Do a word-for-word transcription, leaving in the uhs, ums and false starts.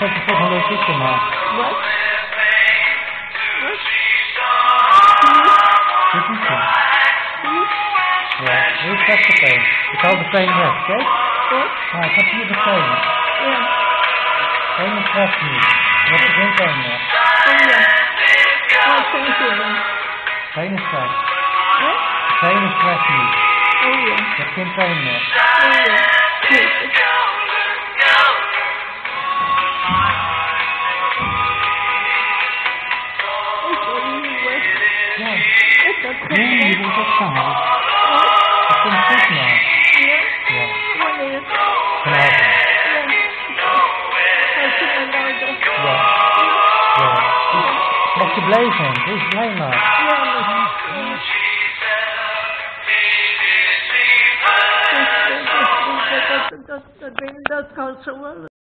zet je toch een leuk liedje maar. Wat? Wat? Dit liedje. Hm? Ja, heel vet meteen. Ik hou de pijn weg, kijk. Wat? Ja, ik heb hier de pijn. Ja. Geen stress niet. Je hebt er geen pijn meer. Oh ja. Oh, geen zin. Geen stress. Wat? Geen stress niet. Oh ja. Je hebt geen pijn meer. Oh ja. Goed. Ja. Is dat goed? Nee, je moet ook gaan. Wat? Dat komt goed maar. Ja? Ja. Wanneer? Vanavond. Ja. Als je me nou doet. Ja. Ja. Dus mag je blij zijn. Wees blij maar. Ja, maar... Dat, dat, dat, dat, dat, dat, dat kan zo wel.